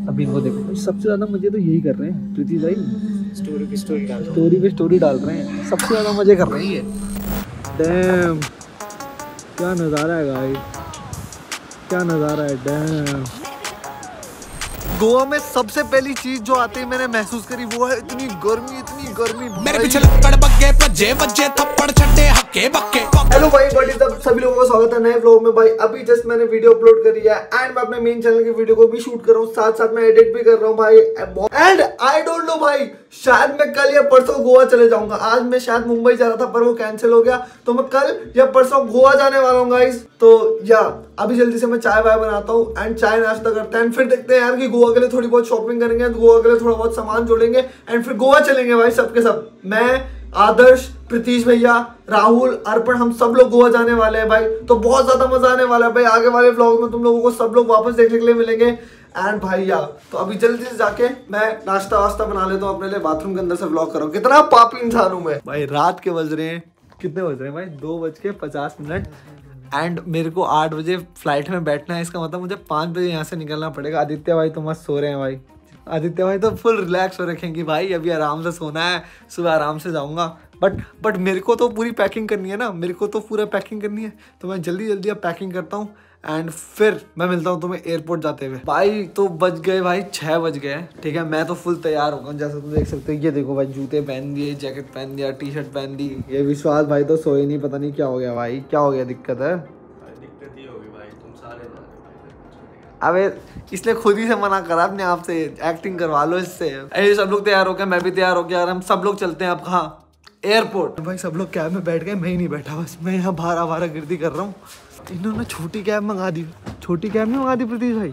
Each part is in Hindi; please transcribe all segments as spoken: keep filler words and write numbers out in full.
अभी इनको देखो, सबसे ज्यादा मजे तो यही कर रहे हैं प्रीति भाई, स्टोरी पे स्टोरी डाल स्टोरी पे स्टोरी डाल रहे हैं, सबसे ज्यादा मजे कर रहे हैं ये। डैम क्या नज़ारा है गाइस, क्या नज़ारा है। डैम गोवा में सबसे पहली चीज जो आती है मैंने महसूस करी वो है इतनी गर्मी, इतनी गर्मी। मेरे पीछे लपड़ बग्गे बजे बजे थप्पड़ छड्डे हक्के बक्के। हेलो भाई बड़ी सब सभी लोगों का स्वागत है नए व्लॉग में। भाई अभी जस्ट मैंने वीडियो अपलोड करी है एंड मैं अपने मेन चैनल की वीडियो को भी शूट कर रहा हूँ, साथ साथ मैं एडिट भी कर रहा हूँ भाई। एंड आई डोंट नो भाई, शायद मैं कल या परसों गोवा चले जाऊंगा। आज मैं शायद मुंबई जा रहा था पर वो कैंसिल हो गया, तो मैं कल या परसों गोवा जाने वाला हूँ गाइस। तो या अभी जल्दी से मैं चाय वाय बनाता हूँ एंड चाय नाश्ता करते हैं, फिर देखते हैं यार कि गोवा के लिए थोड़ी बहुत शॉपिंग करेंगे, गोवा के लिए थोड़ा बहुत सामान जोड़ेंगे एंड फिर गोवा चलेंगे भाई सबके सब। मैं, आदर्श, प्रीतीश भैया, राहुल, अर्पण, हम सब लोग गोवा जाने वाले हैं भाई। तो बहुत ज्यादा मजा आने वाला है भाई। आगे वाले व्लॉग में तुम लोगों को सब लोग वापस देखने के लिए मिलेंगे एंड भाई या तो अभी जल्दी से जाके मैं नाश्ता वास्ता बना लेता हूँ अपने लिए, बाथरूम के अंदर से व्लॉग कर रहा हूँ। कितना पापी इंसान हूँ मैं भाई। रात के बज रहे हैं, कितने बज रहे हैं भाई, दो बज के पचास मिनट एंड मेरे को आठ बजे फ्लाइट में बैठना है। इसका मतलब मुझे पाँच बजे यहाँ से निकलना पड़ेगा। आदित्य भाई तो मस्त सो रहे हैं भाई, आदित्य भाई तो फुल रिलैक्स हो रखेंगे भाई, अभी आराम से सोना है, सुबह आराम से जाऊंगा। बट बट मेरे को तो पूरी पैकिंग करनी है ना, मेरे को तो पूरा पैकिंग करनी है, तो मैं जल्दी जल्दी अब पैकिंग करता हूँ एंड फिर मैं मिलता हूँ तुम्हें एयरपोर्ट जाते हुए। भाई तो बज गए भाई छः बज गए, ठीक है। मैं तो फुल तैयार हो गया, जैसा तुम देख सकते हो। ये देखो भाई, जूते पहन दिए, जैकेट पहन दिया, टी शर्ट पहन दी। ये विश्वास भाई तो सोए नहीं, पता नहीं क्या हो गया भाई, क्या हो गया, दिक्कत है? दिक्कत ही होगी भाई, तुम सारे अबे इसलिए खुद ही से मना करा अपने आप से, एक्टिंग करवा लो इससे। ऐसे सब लोग तैयार हो गए, मैं भी तैयार हो गया और हम सब लोग चलते हैं अब कहाँ, एयरपोर्ट। भाई सब लोग कैब में बैठ गए, मैं ही नहीं बैठा, बस मैं यहाँ बाहर आवारा गिरदी कर रहा हूँ। इन्होंने छोटी कैब मंगा दी, छोटी कैब नहीं मंगा दी प्रीतीश भाई।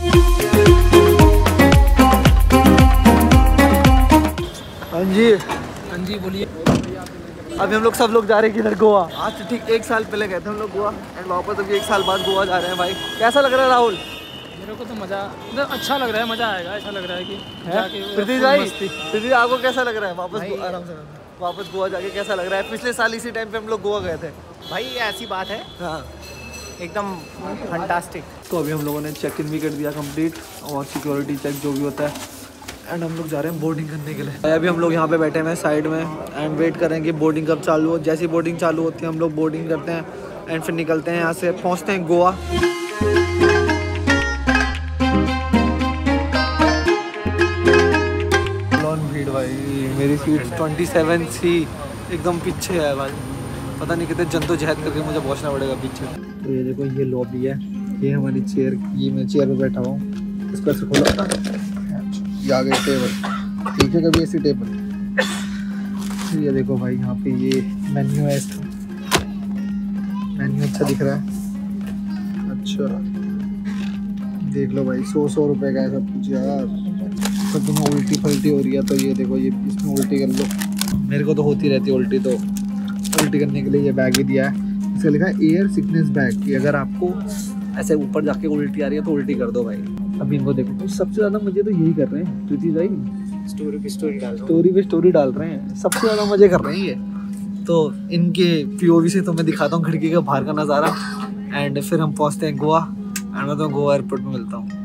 हाँ जी हाँ जी बोलिए। अभी हम लोग सब लोग जा रहे हैं किधर, गोवा। आज ठीक एक साल पहले गए थे हम लोग गोवा एंड वापस अभी एक साल बाद गोवा जा रहे हैं भाई। कैसा लग रहा है राहुल? मेरे को तो मजा अच्छा लग रहा है, मजा आएगा, ऐसा लग रहा है कि जाके। प्रीतीश भाई, प्रीतीश आपको कैसा लग रहा है वापस आराम से वापस गोवा जाके कैसा लग रहा है? पिछले साल इसी टाइम पे हम लोग गोवा गए थे भाई, ऐसी बात है, हाँ एकदम फंटास्टिक। तो अभी हम लोगों ने चेक इन भी कर दिया कंप्लीट और सिक्योरिटी चेक जो भी होता है एंड हम लोग जा रहे हैं बोर्डिंग करने के लिए। अभी हम लोग यहाँ पे बैठे हैं साइड में एंड वेट करेंगे बोर्डिंग कब चालू हो। जैसी बोर्डिंग चालू होती है हम लोग बोर्डिंग करते हैं एंड फिर निकलते हैं यहाँ से, पहुँचते हैं गोवा। लॉन भीड़ भाई, मेरी सीट ट्वेंटी सेवन सी एकदम पीछे है भाई, पता नहीं कितने जद्दोजहद करके मुझे पहुँचना पड़ेगा पीछे। तो ये देखो, ये लॉबी है, ये हमारी चेयर, ये मैं चेयर पे बैठा हूँ, इसको ऐसे खोला, ये आ गई टेबल, ठीक है कभी ऐसी टेबल। ये देखो भाई, यहाँ पे ये मेन्यू है, इसका मेन्यू अच्छा दिख रहा है, अच्छा देख लो भाई, सौ सौ रुपये का है सब कुछ यार। तो तुम्हें उल्टी फल्टी हो रही है तो ये देखो, ये इसमें उल्टी कर लो, मेरे को तो होती रहती है उल्टी, तो उल्टी करने के लिए ये बैग ही दिया है। इसका लिखा है एयर सिकनेस बैग, कि अगर आपको ऐसे ऊपर जाके उल्टी आ रही है तो उल्टी कर दो भाई। अभी इनको देखो, तो सबसे ज्यादा मजे तो यही कर रहे हैं प्रीति भाई, स्टोरी पे स्टोरी डाल स्टोरी पे स्टोरी डाल रहे हैं, सबसे ज्यादा मजे कर रहे हैं ये। तो इनके पीओवी से तो मैं दिखाता हूँ खिड़की का बाहर का नज़ारा एंड फिर हम पहुँचते हैं गोवा एंड मैं तो गोवा एयरपोर्ट में मिलता हूँ।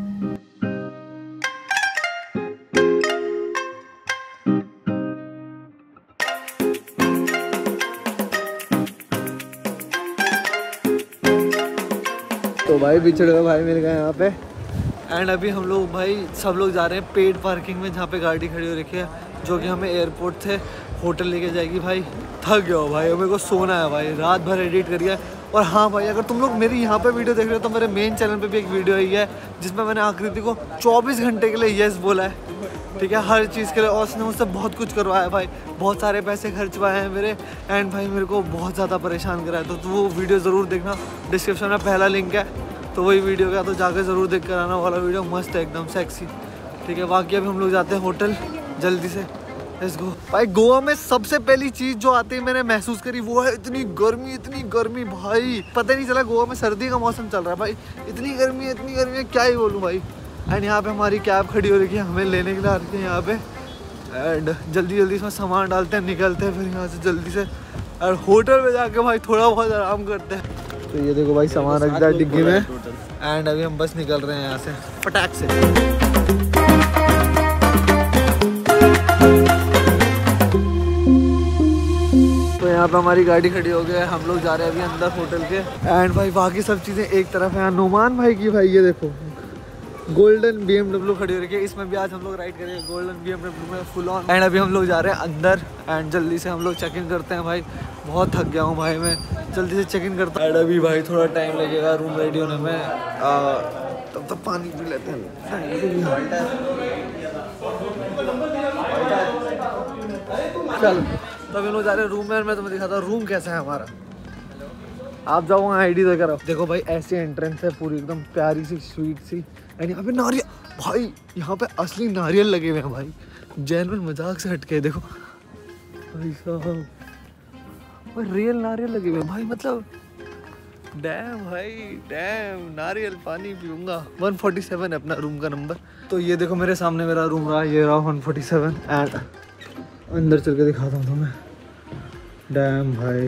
तो भाई बिछड़ गए भाई मिल गए यहाँ पे एंड अभी हम लोग भाई सब लोग जा रहे हैं पेड पार्किंग में, जहाँ पे गाड़ी खड़ी हो रखी है, जो कि हमें एयरपोर्ट से होटल लेके जाएगी। भाई थक गया हो भाई, मेरे को सोना है भाई, रात भर एडिट करिए। और हाँ भाई, अगर तुम लोग मेरी यहाँ पे वीडियो देख रहे हो तो मेरे मेन चैनल पे भी एक वीडियो आई है जिसमें मैंने आकृति को चौबीस घंटे के लिए यस बोला है, ठीक है, हर चीज़ के लिए। और उसने मुझसे बहुत कुछ करवाया भाई, बहुत सारे पैसे खर्चवाए हैं मेरे एंड भाई मेरे को बहुत ज़्यादा परेशान कराया। तो वो वीडियो ज़रूर देखना, डिस्क्रिप्शन में पहला लिंक है, तो वही वीडियो का तो जाकर ज़रूर देख कर आना, वाला वीडियो मस्त है एकदम सेक्सी, ठीक है। बाकी अभी हम लोग जाते हैं होटल जल्दी से, लेट्स गो। भाई गोवा में सबसे पहली चीज़ जो आती है मैंने महसूस करी वो है इतनी गर्मी, इतनी गर्मी भाई, पता नहीं चला गोवा में सर्दी का मौसम चल रहा है भाई, इतनी गर्मी है, इतनी गर्मी है, क्या ही बोलूँ भाई। एंड यहाँ पे हमारी कैब खड़ी हो रही है, हमें लेने के लिए आ रही है यहाँ पे एंड जल्दी जल्दी इसमें सामान डालते हैं, निकलते हैं फिर यहाँ से जल्दी से और होटल में जाके भाई थोड़ा बहुत आराम करते हैं। तो ये देखो भाई, सामान रख दिया डिग्गी में एंड अभी हम बस निकल रहे हैं यहाँ से फटाक से। पे हमारी गाड़ी खड़ी हो गई है, हम लोग जा रहे हैं अभी अंदर होटल के। एंड भाई बाकी सब चीज़ें एक तरफ है। नुमान भाई की भाई ये देखो गोल्डन बी एम डब्ल्यू खड़ी हो रही है, इसमें भी आज हम लोग राइड करेंगे गोल्डन बी एम डब्ल्यू में फुल ऑन। एंड अभी हम लोग जा रहे हैं अंदर एंड जल्दी से हम लोग चेक इन करते हैं। भाई बहुत थक गया हूँ भाई मैं, जल्दी से चेक इन करता हूँ। एंड अभी भाई थोड़ा टाइम लगेगा रूम रेडी होने में, तब तक पानी पी लेते हैं। चल तो अभी लोग जा रहे हैं रूम में, मैं तुम्हें दिखाता हूँ रूम कैसा है हमारा। आप जाओ वहाँ आई डी देकर आओ। देखो भाई ऐसी एंट्रेंस है पूरी एकदम प्यारी सी स्वीट सी। एंड यहाँ पे नारियल, भाई यहाँ पे असली नारियल लगे हुए हैं भाई, जेन्युइन मजाक से हटके। देखो भाई साहब भाई रियल नारियल लगे हुए हैं भाई, मतलब डैम भाई डैम, नारियल पानी पीऊंगा। वन फोर्टी सेवन है अपना रूम का नंबर। तो ये देखो मेरे सामने मेरा रूम रहा, ये रहा वन फोर्टी सेवन। एंड अंदर चल के दिखाता हूँ तुम्हें। डैम भाई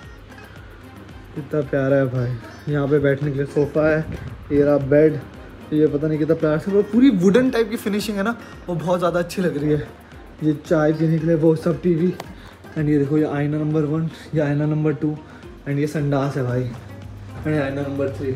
कितना प्यारा है भाई। यहाँ पे बैठने के लिए सोफ़ा है, ये रहा बेड, ये पता नहीं कितना प्यार से पूरी वुडन टाइप की फिनिशिंग है ना, वो बहुत ज़्यादा अच्छी लग रही है। ये चाय पीने के लिए वो सब टीवी। एंड ये देखो ये आईना नंबर वन, ये आईना नंबर टू, एंड ये संडास है भाई, एंड आईना नंबर थ्री।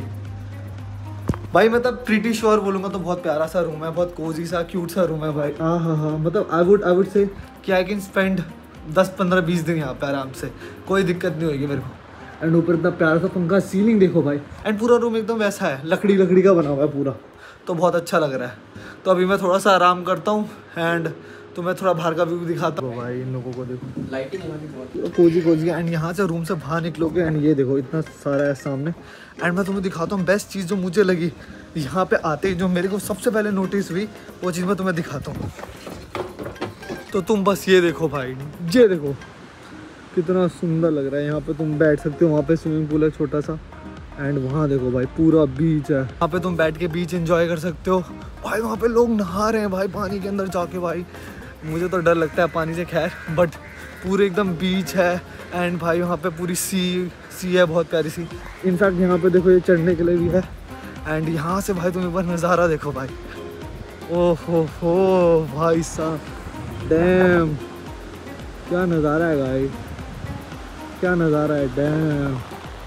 भाई मतलब प्रीटी श्योर बोलूँगा तो बहुत प्यारा सा रूम है, बहुत कोजी सा क्यूट सा रूम है भाई। हाँ हाँ हाँ मतलब I would I would say कि आई कैन स्पेंड दस पंद्रह बीस दिन यहाँ पे आराम से, कोई दिक्कत नहीं होगी मेरे को। एंड ऊपर इतना प्यारा सा पंखा, सीलिंग देखो भाई। एंड पूरा रूम एकदम वैसा है, लकड़ी लकड़ी का बना हुआ है पूरा, तो बहुत अच्छा लग रहा है। तो अभी मैं थोड़ा सा आराम करता हूँ एंड तो मैं थोड़ा बाहर का व्यू दिखाता हूँ। भाई इन लोगों को देखो, लाइटिंग पूरा कोजी कोजी। एंड यहाँ से रूम से बाहर निकलोगे एंड ये देखो इतना सारा है सामने। एंड मैं तुम्हें दिखाता हूँ बेस्ट चीज़ जो मुझे लगी यहाँ पे आते ही, जो मेरे को सबसे पहले नोटिस हुई, वो चीज़ मैं तुम्हें दिखाता हूँ। तो तुम बस ये देखो भाई, ये देखो कितना सुंदर लग रहा है। यहाँ पे तुम बैठ सकते हो, वहाँ पे स्विमिंग पूल है छोटा सा। एंड वहाँ देखो भाई पूरा बीच है, वहाँ पे तुम बैठ के बीच एंजॉय कर सकते हो भाई। वहाँ पे लोग नहा रहे हैं भाई पानी के अंदर जाके। भाई मुझे तो डर लगता है पानी से खैर, बट पूरे एकदम बीच है। एंड भाई वहाँ पे पूरी सी सी है बहुत प्यारी सी। इनफैक्ट यहाँ पे देखो ये चढ़ने के लिए भी है। एंड यहाँ से भाई तुम एक बार नज़ारा देखो भाई, ओह हो हो भाई साहब, डैम क्या नज़ारा है भाई, क्या नज़ारा है डैम।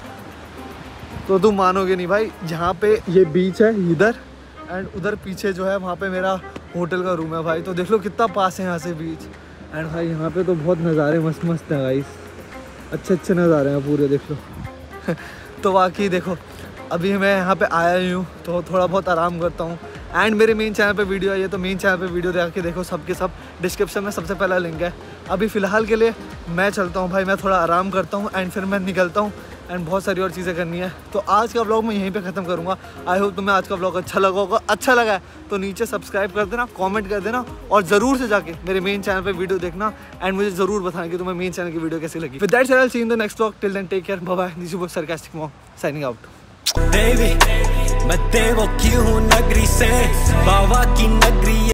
तो तुम मानोगे नहीं भाई, यहाँ पे ये बीच है इधर, एंड उधर पीछे जो है वहाँ पे मेरा होटल का रूम है भाई। तो देख लो कितना पास है यहाँ से बीच। एंड भाई यहाँ पे तो बहुत नज़ारे मस्त मस्त हैं गाइस, अच्छे अच्छे नज़ारे हैं पूरे, देख लो। तो वाकई देखो अभी मैं यहाँ पे आया ही हूँ तो थोड़ा बहुत आराम करता हूँ। एंड मेरे मेन चैनल पे वीडियो आई है, तो मेन चैनल पे वीडियो जाके देखो, सबके सब डिस्क्रिप्शन में सबसे पहला लिंक है। अभी फ़िलहाल के लिए मैं चलता हूँ भाई, मैं थोड़ा आराम करता हूँ एंड फिर मैं निकलता हूँ। एंड बहुत सारी और चीज़ें करनी है, तो आज का व्लॉग मैं यहीं पे ख़त्म करूँगा। आई होप तुम्हें आज का व्लॉग अच्छा लगा होगा। अच्छा लगा है तो नीचे सब्सक्राइब कर देना, कमेंट कर देना, और ज़रूर से जाके मेरे मेन चैनल पे वीडियो देखना एंड मुझे ज़रूर बताना कि तुम्हें मेन चैनल की वीडियो कैसी लगी। With that said I will see you in the next vlog. Till then take care, bye bye. This is your sarcastic mom signing out. मैं देवो की हूँ नगरी से, बाबा की नगरी।